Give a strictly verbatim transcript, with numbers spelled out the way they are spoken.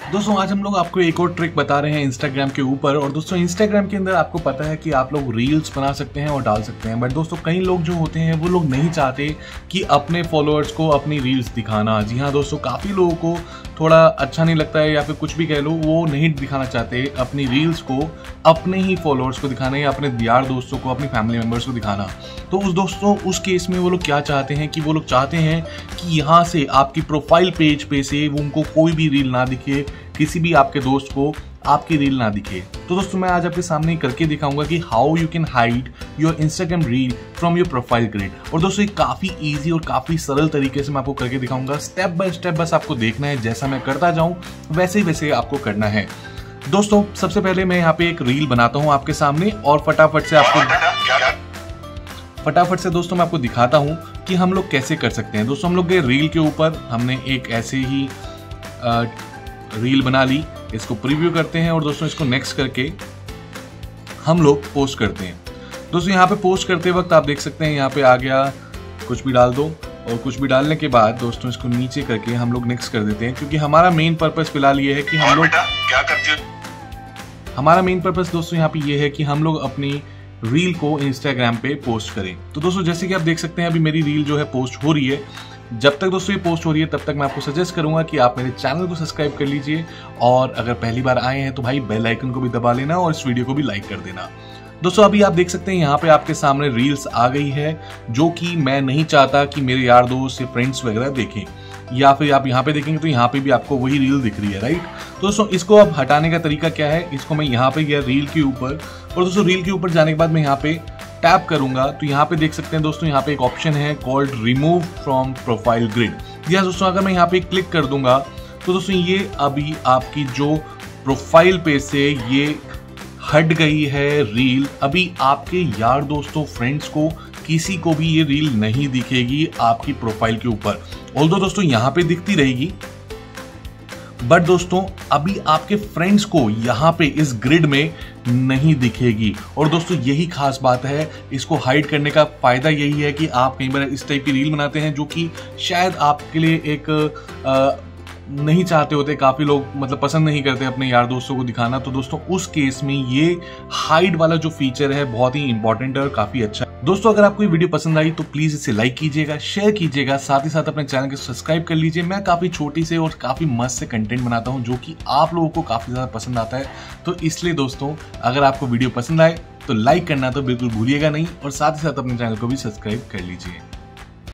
दोस्तों आज हम लोग आपको एक और ट्रिक बता रहे हैं इंस्टाग्राम के ऊपर। और दोस्तों इंस्टाग्राम के अंदर आपको पता है कि आप लोग रील्स बना सकते हैं और डाल सकते हैं, बट दोस्तों कई लोग जो होते हैं वो लोग नहीं चाहते कि अपने फॉलोअर्स को अपनी रील्स दिखाना। जी हाँ दोस्तों, काफ़ी लोगों को थोड़ा अच्छा नहीं लगता है या फिर कुछ भी कह लो, वो नहीं दिखाना चाहते अपनी रील्स को अपने ही फॉलोअर्स को दिखाना या अपने यार दोस्तों को, अपनी फैमिली मेम्बर्स को दिखाना। तो उस दोस्तों उस केस में वो लोग क्या चाहते हैं कि वो लोग चाहते हैं कि यहाँ से आपकी प्रोफाइल पेज पे से वो उनको कोई भी रील ना दिखे, किसी भी आपके दोस्त को आपकी रील ना दिखे। तो दोस्तों मैं आज आपके सामने करके दिखाऊंगा कि how you can hide your Instagram reel from your profile grid. और दोस्तों ये काफी इजी और काफी सरल तरीके से मैं आपको करके दिखाऊंगा। स्टेप बाय स्टेप बस आपको देखना है, जैसा मैं करता जाऊं वैसे ही वैसे आपको करना है। दोस्तों सबसे पहले मैं यहाँ पे एक रील बनाता हूँ आपके सामने और फटाफट से आपको फटाफट से दोस्तों मैं आपको दिखाता हूँ कि हम लोग कैसे कर सकते हैं। दोस्तों हम लोग के रील के ऊपर हमने एक ऐसे ही आ, रील बना ली, इसको प्रीव्यू करते हैं और दोस्तों इसको नेक्स्ट करके हम लोग पोस्ट करते हैं। दोस्तों यहाँ पे पोस्ट करते वक्त आप देख सकते हैं यहाँ पे आ गया कुछ भी डाल दो, और कुछ भी डालने के बाद दोस्तों इसको नीचे करके हम लोग नेक्स्ट कर देते हैं, क्योंकि हमारा मेन पर्पस फिलहाल ये है कि हम लोग क्या करते हैं हमारा मेन पर्पस दोस्तों यहाँ पे ये है कि हम लोग अपनी रील को इंस्टाग्राम पे पोस्ट करें। तो दोस्तों जैसे कि आप देख सकते हैं अभी मेरी रील जो है पोस्ट हो रही है। जब तक दोस्तों ये पोस्ट हो रही है तब तक मैं आपको सजेस्ट करूंगा कि आप मेरे चैनल को सब्सक्राइब कर लीजिए, और अगर पहली बार आए हैं तो भाई बेल आइकन को भी दबा लेना और इस वीडियो को भी लाइक कर देना। दोस्तों अभी आप देख सकते हैं यहाँ पे आपके सामने रील्स आ गई है, जो कि मैं नहीं चाहता कि मेरे यार दोस्त या फ्रेंड्स वगैरह देखें, या फिर आप यहाँ पे देखेंगे तो यहाँ पे भी आपको वही रील दिख रही है, राइट। तो दोस्तों इसको अब हटाने का तरीका क्या है, इसको मैं यहाँ पे गया रील के ऊपर, और दोस्तों रील के ऊपर जाने के बाद मैं यहाँ पे टैप करूंगा तो यहाँ पे देख सकते हैं दोस्तों यहाँ पे एक ऑप्शन है called remove from profile grid. Yes दोस्तों, अगर मैं यहाँ पे क्लिक कर दूंगा तो दोस्तों ये अभी आपकी जो प्रोफाइल पे से ये हट गई है रील। अभी आपके यार दोस्तों फ्रेंड्स को किसी को भी ये रील नहीं दिखेगी आपकी प्रोफाइल के ऊपर। ऑल्दो दोस्तों यहाँ पे दिखती रहेगी, बट दोस्तों अभी आपके फ्रेंड्स को यहाँ पे इस ग्रिड में नहीं दिखेगी। और दोस्तों यही खास बात है, इसको हाइड करने का फायदा यही है कि आप कई बार इस टाइप की रील बनाते हैं जो कि शायद आपके लिए एक आ, नहीं चाहते होते, काफी लोग मतलब पसंद नहीं करते अपने यार दोस्तों को दिखाना। तो दोस्तों उस केस में ये हाइड वाला जो फीचर है बहुत ही इंपॉर्टेंट है और काफी अच्छा है। दोस्तों अगर आपको ये वीडियो पसंद आई तो प्लीज इसे लाइक कीजिएगा, शेयर कीजिएगा, साथ ही साथ अपने चैनल को सब्सक्राइब कर लीजिए। मैं काफी छोटी से और काफी मस्त से कंटेंट बनाता हूँ जो कि आप लोगों को काफी ज्यादा पसंद आता है। तो इसलिए दोस्तों अगर आपको वीडियो पसंद आए तो लाइक करना तो बिल्कुल भूलिएगा नहीं, और साथ ही साथ अपने चैनल को भी सब्सक्राइब कर लीजिए।